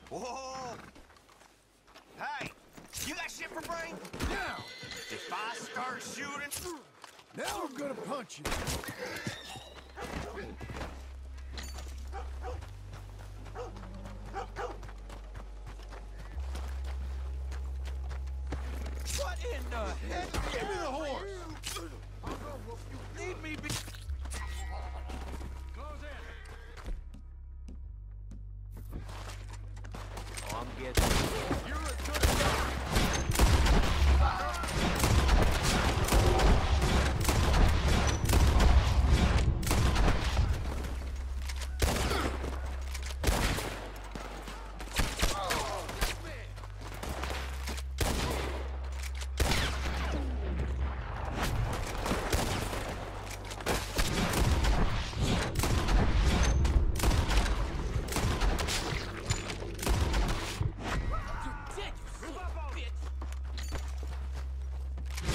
Whoa! Hey, you got shit for brain? Now! If I start shooting... Now I'm gonna punch you! What in the heck? Give me the horse! Leave me be... Close in. Oh, I'm getting... You're as good as done.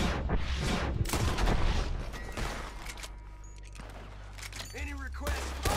Any requests?